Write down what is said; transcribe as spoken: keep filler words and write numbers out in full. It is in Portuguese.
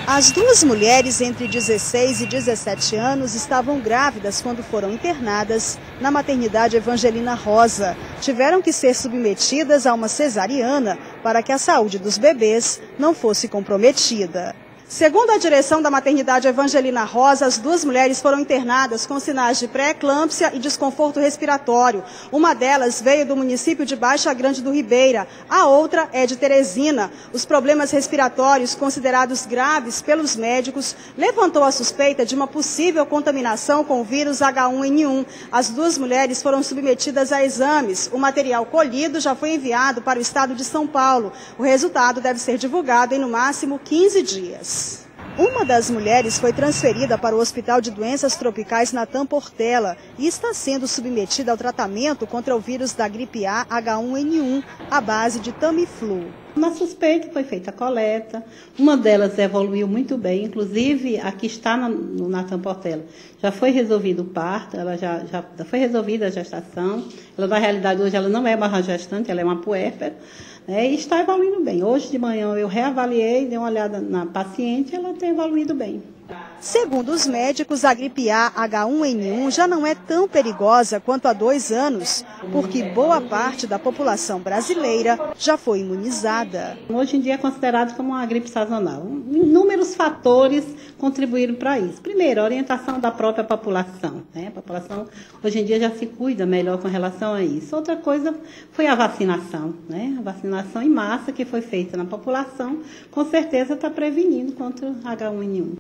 As duas mulheres entre dezesseis e dezessete anos estavam grávidas quando foram internadas na maternidade Evangelina Rosa. Tiveram que ser submetidas a uma cesariana para que a saúde dos bebês não fosse comprometida. Segundo a direção da maternidade Evangelina Rosa, as duas mulheres foram internadas com sinais de pré-eclâmpsia e desconforto respiratório. Uma delas veio do município de Baixa Grande do Ribeira, a outra é de Teresina. Os problemas respiratórios, considerados graves pelos médicos, levantou a suspeita de uma possível contaminação com o vírus H um N um. As duas mulheres foram submetidas a exames. O material colhido já foi enviado para o estado de São Paulo. O resultado deve ser divulgado em no máximo quinze dias. Uma das mulheres foi transferida para o Hospital de Doenças Tropicais Natan Portela e está sendo submetida ao tratamento contra o vírus da gripe A H um N um, à base de Tamiflu. Uma suspeita foi feita a coleta, uma delas evoluiu muito bem, inclusive a que está no Natan Portela. Já foi resolvido o parto, ela já, já foi resolvida a gestação. Ela, na realidade, hoje ela não é uma gestante, ela é uma puérpera. É, e está evoluindo bem. Hoje de manhã eu reavaliei, dei uma olhada na paciente e ela tem evoluído bem. Segundo os médicos, a gripe A H um N um já não é tão perigosa quanto há dois anos, porque boa parte da população brasileira já foi imunizada. Hoje em dia é considerado como uma gripe sazonal. Inúmeros fatores contribuíram para isso. Primeiro, a orientação da própria população. Né? A população hoje em dia já se cuida melhor com relação a isso. Outra coisa foi a vacinação. Né? A vacinação em massa que foi feita na população, com certeza está prevenindo contra o H um N um.